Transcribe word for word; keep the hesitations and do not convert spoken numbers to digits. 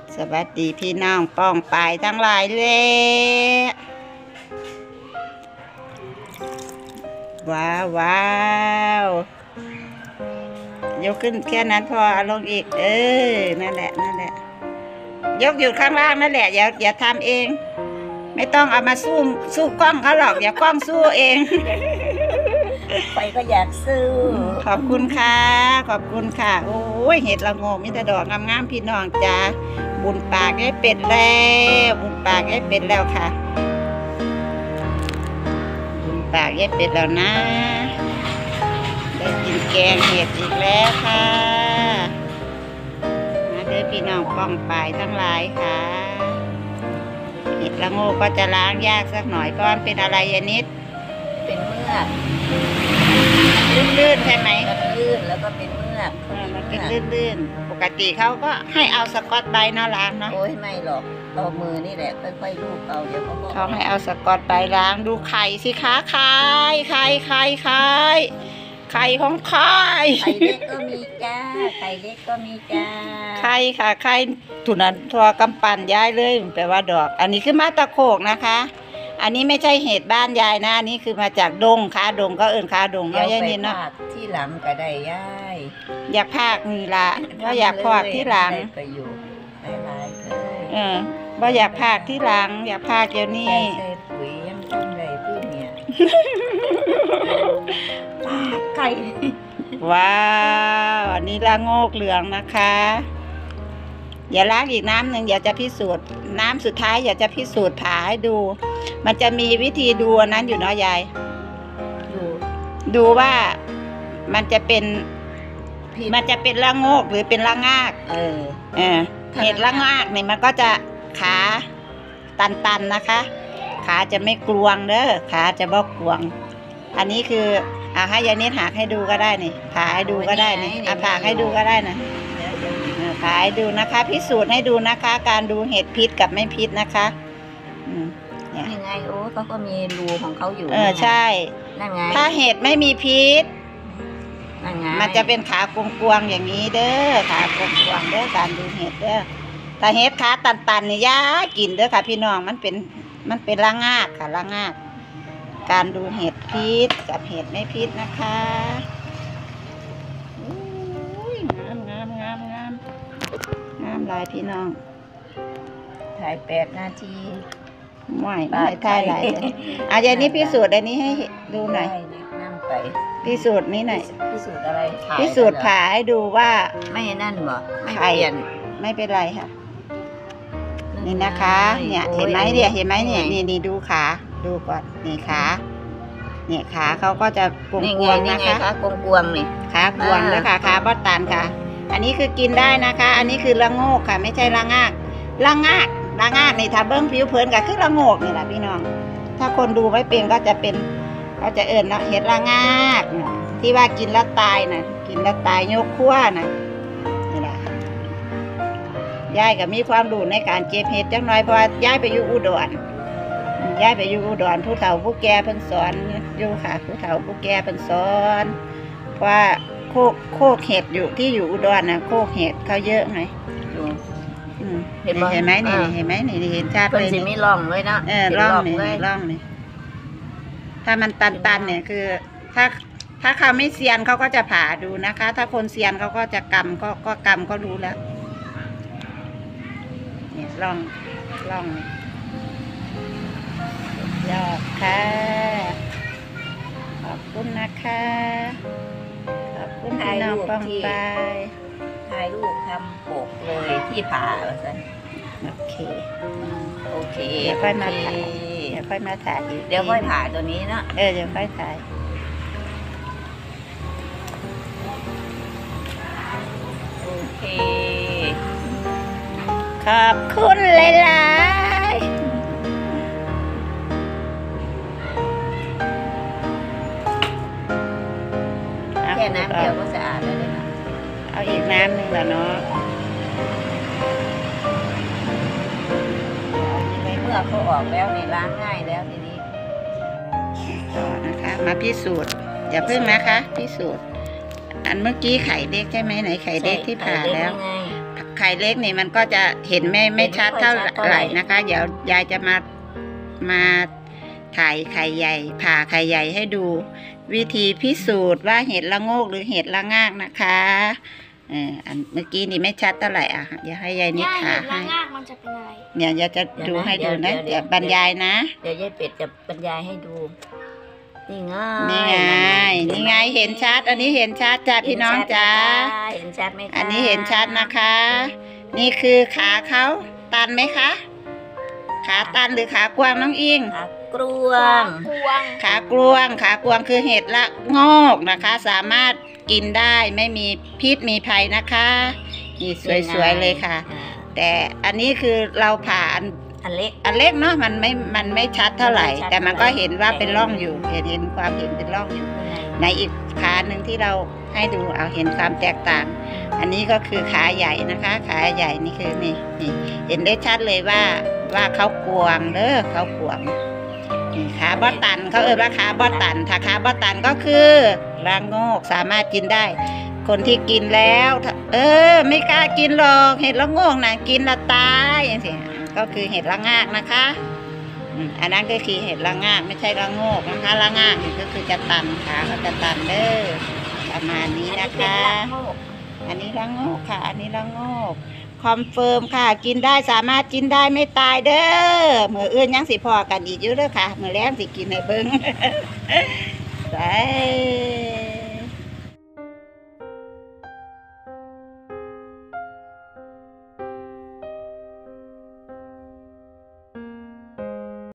สวัสดีพี่น้องป้องปายทั้งหลายเลยว้าวว้าวยกขึ้นแค่นั้นพอเอาลงอีกเออนั่นแหละนั่นแหละยกอยู่ข้างล่างนั่นแหละอย่าอย่าทำเองไม่ต้องเอามาสู้สู้กล้องเขาหรอกอย่ากล้องสู้เองไปก็อยากซื้อขอบคุณค่ะขอบคุณค่ะโอ้ยเห็ดละโงกมีแต่ดอกงามๆพี่น้องจ้าบุญปากได้เป็ดแล้วบุญปากได้เป็ดแล้วค่ะบุญปากได้เป็ดแล้วนะได้กินแกงเห็ดอีกแล้วค่ะมาเด้อพี่น้องป้องปายทั้งหลายค่ะเห็ดละโงกก็จะล้างยากสักหน่อยเพราะมันเป็นอะไรยานิดเป็นเมือกลื่นๆใช่ไหมมันลื่นแล้วก็เป็นเมือกมันเป็นลื่นๆปกติเขาก็ให้เอาสกอตไบรท์เนาะล้างเนาะโอ้ยไม่หรอกเอามือนี่แหละค่อยๆลูบเอาเดี๋ยวเขาก็เขาให้เอาสกอตไบรท์ล้างดูไข่สิคะไข่ไข่ไข่ไข่ไข่ของไข่ไข่เล็กก็มีจ้าไข่เล็กก็มีจ้าไข่ค่ะไข่ถุนนั้นทัวกำปั่นย้ายเลยแปลว่าดอกอันนี้คือมาตะโขกนะคะอันนี้ไม่ใช่เห็ดบ้านยายนะอันนี้คือมาจากดงคาดงก็เอิญคาดงเนาะยายนี่เนาะที่หลังก็ได้ยายอยากพากนี่ละว่าอยากพากที่หลังประโยชน์หลายๆเลยเออว่าอยากพากที่หลังอยากพากเดี๋ยวนี้ใส่ปุ๋ยยังต้นไรพืชเนี่ยไก่ว้าวอันนี้ละโงกเหลืองนะคะอย่าล้างอีกน้ำหนึ่งอย่าจะพิสูจน์น้ำสุดท้ายอย่าจะพิสูจน์ผ่าให้ดูมันจะมีวิธีดูนั้นอยู่เนาะยายดูดูว่ามันจะเป็นมันจะเป็นละโงกหรือเป็นละงากเออเออเห็ดละงากเนี่ยมันก็จะขาตันๆนะคะขาจะไม่กลวงเด้อขาจะบ่กลวงอันนี้คืออ่ะให้ยายนิดหักให้ดูก็ได้นี่ผ่าให้ดูก็ได้นี่อ่ะผ่าให้ดูก็ได้นะผ่าให้ดูนะคะพิสูจน์ให้ดูนะคะการดูเห็ดพิษกับไม่พิษนะคะอืมเนี่ยยังไงโอ้เขาก็มีรูของเขาอยู่เออใช่นั่นไงถ้าเห็ดไม่มีพิษนั่นไงมันจะเป็นขากวงๆอย่างนี้เด้อขากวงๆเด้อการดูเห็ดเด้อถ้าเห็ดขาตันๆนี่ยากินเด้อค่ะพี่น้องมันเป็นมันเป็นละงากค่ะละงากการดูเห็ดพิษกับเห็ดไม่พิษนะคะงามงามงามงามงามลายพี่น้องถ่ายแปดนาทีไม่ไม่ถ่ายหลายเลยอาจารย์นี้พิสูจน์อันนี้ให้ดูหน่อยนั่งไปพิสูจน์นี้หน่อยพิสูจน์อะไรพิสูจน์ผ่าให้ดูว่าไม่นั่นบ่ไม่เปลี่ยนไม่เป็นไรค่ะนี่นะคะเนี่ยเห็นไหมเนี่ยเห็นไหมเนี่ยนี่นี่ดูขาดูก่อนนี่ขาเนี่ยขาเขาก็จะกวงกวงนะคะขากวงกวงนี่ขากวงแล้วค่ะขาบอตันค่ะอันนี้คือกินได้นะคะอันนี้คือละโงกค่ะไม่ใช่ละงากละงากละงากนี่ถ้าเบิ้งผิวเผินก็คือละโงกนี่แหละพี่น้องถ้าคนดูไม่เป็นก็จะเป็นก็จะเอิญนะเห็ดละงากที่ว่ากินแล้วตายนะกินแล้วตายยกขั้วนะนี่แหละยายก็มีความรู้ในการเก็บเห็ดจังน้อยเพราะยายไปอยู่อุดรยายไปอยู่อุดรผู้เฒ่าผู้แก่เพิ่นสอนอยู่ค่ะผู้เฒ่าผู้แก่เพิ่นสอนว่าโคกโคกเห็ดอยู่ที่อยู่อุดรนะโคกเห็ดเขาเยอะไงเห็นเห็นไหมนี่เห็นไหมนี่เห็นชัดเลยนี่ไม่ร่องเลยนะเออร่องนี่ร่องนี่ถ้ามันตันๆเนี่ยคือถ้าถ้าเขาไม่เซียนเขาก็จะผ่าดูนะคะ ถ้าคนเซียนเขาก็จะกำก็ก็กำก็รู้แล้วเนี่ยร่องร่องยอดค่ะขอบคุณนะคะขอบคุณพี่น้องป้องไปถ่ายรูปทำปกเลยที่ผ่าแล้วสิโอเคโอเคเดี๋ยวค่อยมาถ่ายเดี๋ยวค่อยมาถ่ายเดี๋ยวค่อยถ่ายตัวนี้นะเออเดี๋ยวค่อยถ่ายโอเคขอบคุณหลายๆแค่น้ำเดียวก็สะอาดแล้วเลยนะเอาอีกน้ำหนึ่งแล้วเนาะเมื่อเขาออกแล้วนี่ล้างง่ายแล้วทีนี้ต่อนะคะมาพิสูจน์อย่าเพิ่งนะคะพิสูจน์อันเมื่อกี้ไข่เด็กใช่ไหมไหนไข่เด็กที่ผ่าแล้วไข่ข่เล็กนี่มันก็จะเห็นไม่ไม่ชัดเท่าไหร่นะคะ เดี๋ยวยายจะมามาถ่ายไข่ใหญ่ผ่าไข่ใหญ่ให้ดู วิธีพิสูจน์ว่าเห็ดละโงกหรือเห็ดละงากนะคะเอออันเมื่อกี้นี่ไม่ชัดเท่าไหร่อ่ะเดี๋ยวให้ยายนิดผ่าให้งากมันจะเป็นอะไรเนี่ยยายจะดูให้ดูนะเดี๋ยวบรรยายนะเดี๋ยวยายเป็ดจะบรรยายให้ดู นี่ไงนี่ไงนี่ไงเห็นชัด อันนี้เห็นชัดจ้ะพี่น้องจ้าเห็นชัดไหมคะอันนี้เห็นชัดนะคะ นี่คือขาเขาตันไหมคะ ขาตันหรือขากวางน้องอิงขากรวงพวงขากลวงขากลวงคือเห็ดละโงกนะคะ สามารถกินได้ไม่มีพิษมีภัยนะคะนี่สวยๆเลยค่ะอ่าแต่อันนี้คือเราผ่าอันอันเล็กอันเล็กเนาะมันไม่มันไม่ชัดเท่าไหร่ไม่ชัดแต่มันก็เท่าไหร่เห็นว่าเป็นร่องอยู่ เห็นเห็นความเห็นเป็นร่องอยู่ ในอีกขาหนึ่งที่เราให้ดูเอาเห็นความแตกต่าง อันนี้ก็คือขาใหญ่นะคะ ขาใหญ่นี่คือนี่นี่เห็นได้ชัดเลยว่าว่าเขากวางเด้อเขากวางนี่ขาบอตันเขาเอ่ยว่าขาบอตันถ้าขาบอตันก็คือละโงกสามารถกินได้ คนที่กินแล้วถ้าเออ ไม่กล้ากินหรอกเห็ดละโงกนะกินละตายอย่างเงี้ยก็คือเห็ดละงากนะคะอืมอันนั้นก็คือเห็ดละงากไม่ใช่ละโงกนะคะละงากนี่ก็คือจะตันขาเขาจะตันเด้อประมาณนี้นะคะ อันนี้ละโงกค่ะ อันนี้ละโงกคอมเฟิร์มค่ะ กินได้สามารถกินได้ไม่ตายเด้อมืออื่นยังสิพอกันอีกอยู่เด้อค่ะมือแรงสิกินให้เบิ้ง ไป